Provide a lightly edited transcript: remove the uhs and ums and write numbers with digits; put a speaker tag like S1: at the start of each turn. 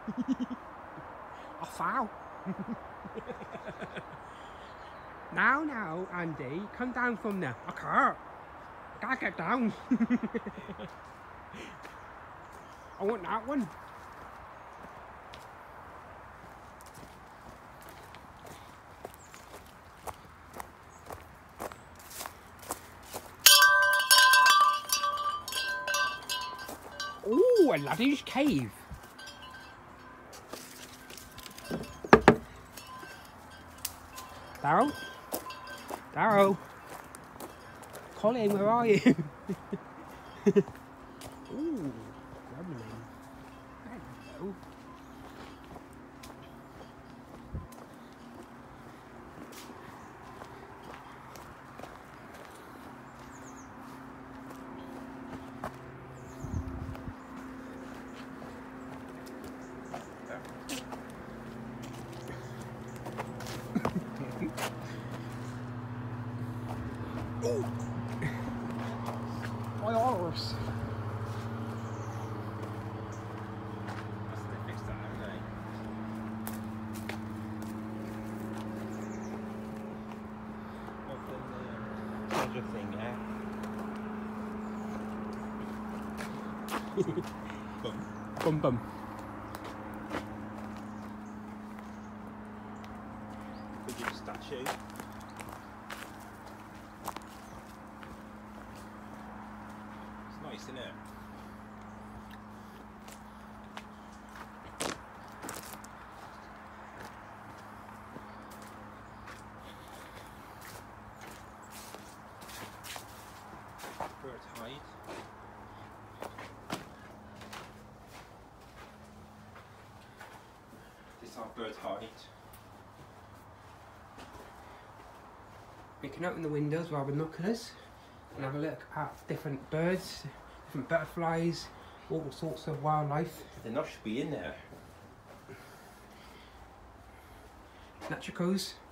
S1: I foul. Now, Andy, come down from there. I can't. I gotta get down. I want that one. Ooh, a laddie's cave. Darryl? Darryl? Colin, where are you? Ooh, lovely. Hello. Oh, my horse.
S2: They fixed that, haven't they? What the thing, yeah?
S1: Bum bum.
S2: Big statue. It's nice, isn't it? Bird hide. This is our bird hide.
S1: We can open the windows with our binoculars and have a look at different birds, different butterflies, all sorts of wildlife.
S2: They're not should be in there.
S1: Natricos.